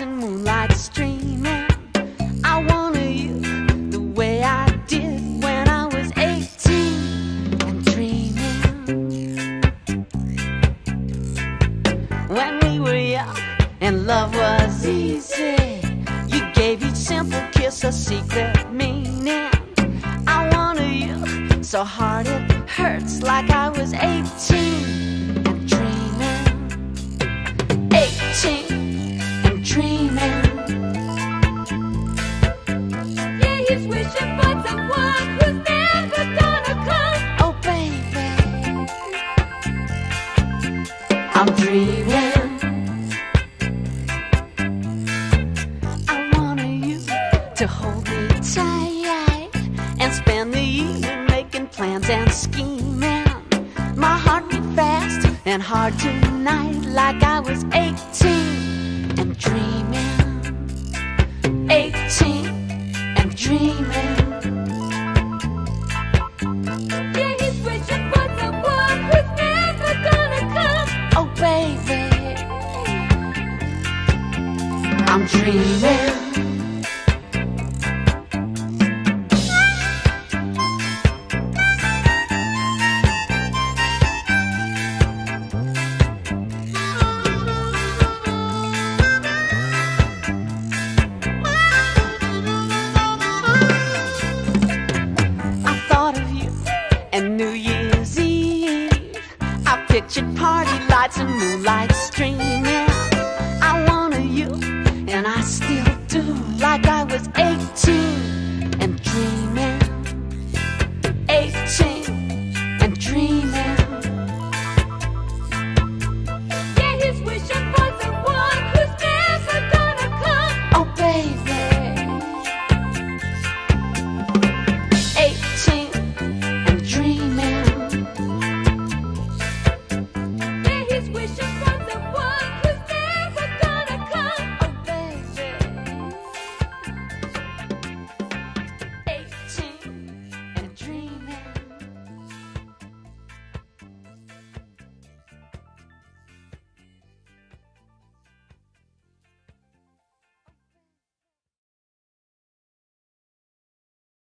and moonlight streaming. I wanted you the way I did when I was 18 and dreaming. When we were young and love was easy, you gave each simple kiss a secret meaning. I wanted you so hard it hurts, like I was 18 and dreaming. 18 and dreaming. Yeah, he's wishing for someone who's never gonna come. Oh baby, I'm dreaming. I wanted you to hold me tight and spend the evening making plans and scheming. My heart beat fast and hard tonight, like I was 18 and dreaming. 18 and dreaming. Yeah, he's wishing for someone who's never gonna come. Oh baby, I'm dreaming. And New Year's Eve, I pictured party lights and moonlight streaming. I wanted you, and I still do, like I was 18 and dreaming. 18